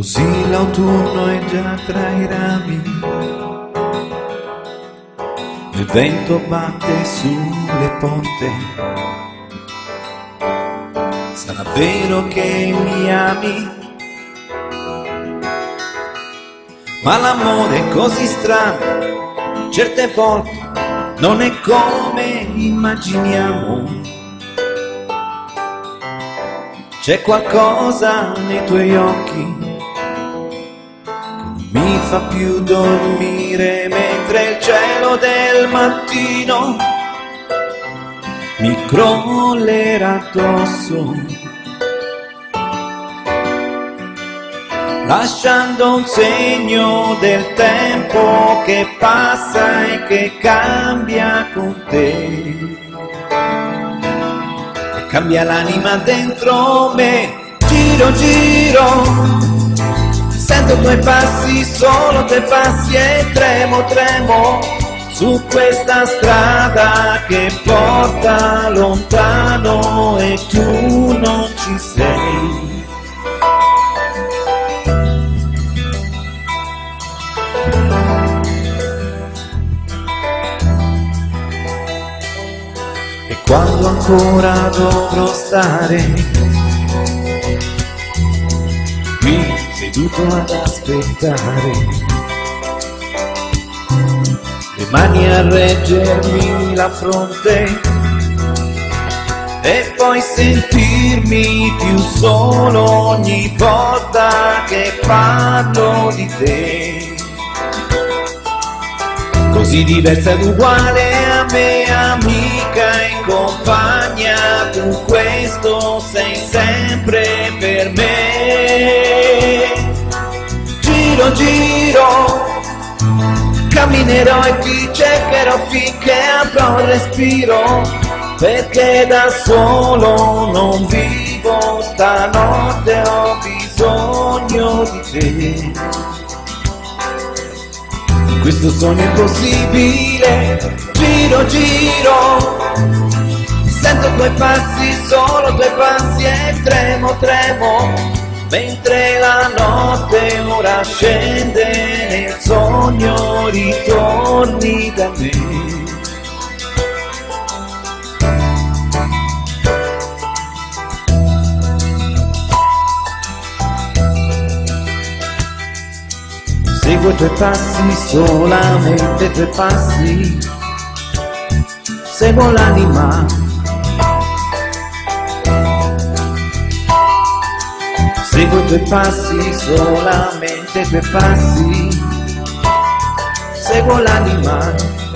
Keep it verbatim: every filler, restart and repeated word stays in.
Così l'autunno è già tra i rami, il vento batte sulle porte. Sarà vero che mi ami, ma l'amore è così strano, certe volte non è come immaginiamo. C'è qualcosa nei tuoi occhi che non mi fa più dormire, mentre il cielo del mattino mi crollerà addosso, lasciando un segno del tempo che passa e che cambia con te. E cambia l'anima dentro me, giro giro, sento i tuoi passi, solo i tuoi passi, e tremo tremo su questa strada che porta lontano e tu non ci sei. E quando ancora dovrò stare qui seduto ad aspettare, le mani a reggermi la fronte e poi sentirmi più solo ogni volta che parlo di te. Così diversa ed uguale a me, amica e compagna, tu questo sei sempre per me. Giro giro, camminerò e ti cercherò finché avrò il respiro, perché da solo non vivo, stanotte ho bisogno di te. Questo sogno impossibile, giro giro, sento i tuoi passi, solo i tuoi passi, e tremo tremo, mentre la notte ora scende, nel sogno ritorni da me. Seguo i tuoi passi, solamente i tuoi passi, seguo l'anima, seguo i tuoi passi, solamente i tuoi passi, seguo l'anima.